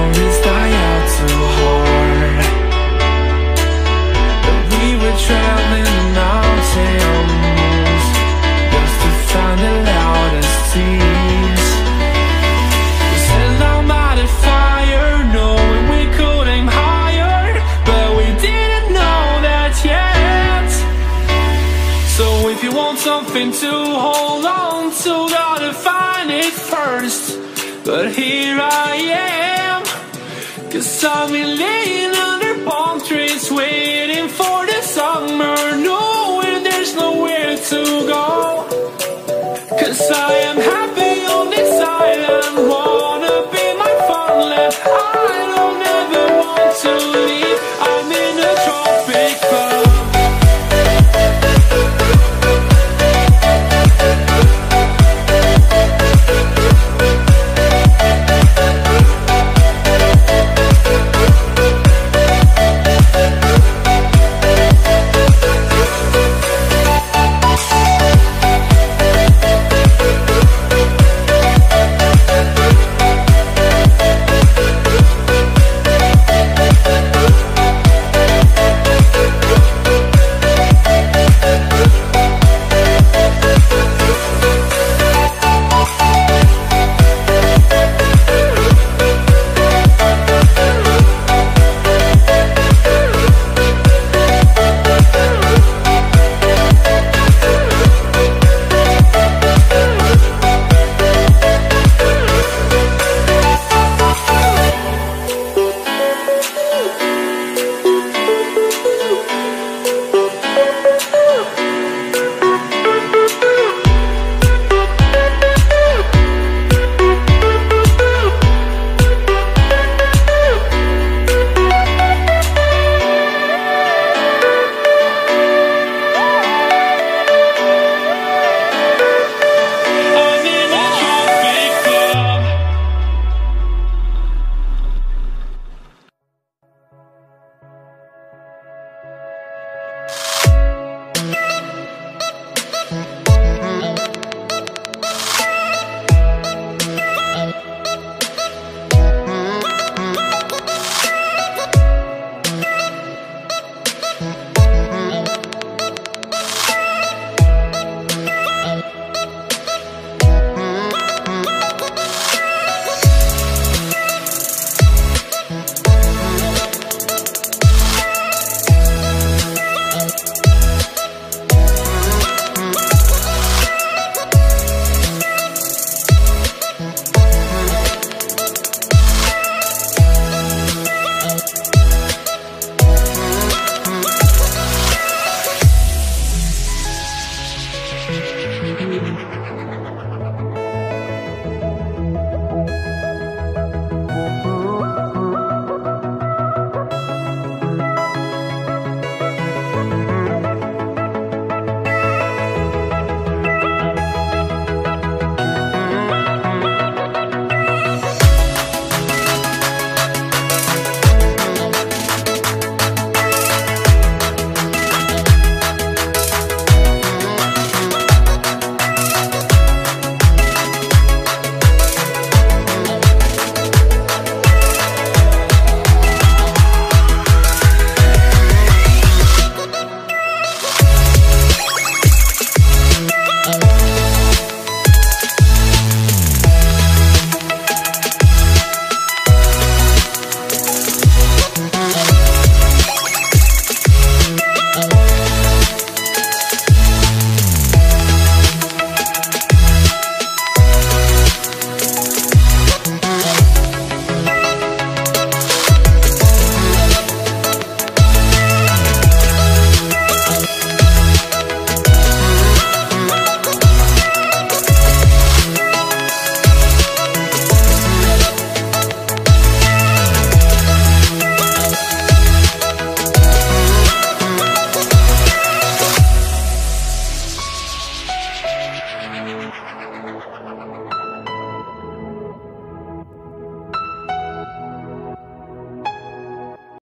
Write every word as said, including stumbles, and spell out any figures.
memories die out too hard. But we were traveling the mountains just to find the loudest tears. We set down by the fire, knowing we could aim higher, but we didn't know that yet. So if you want something to hold on to, gotta find it first. But here I am, 'cause I've been laying under palm trees, waiting for the summer, knowing there's nowhere to go. 'Cause I am happy.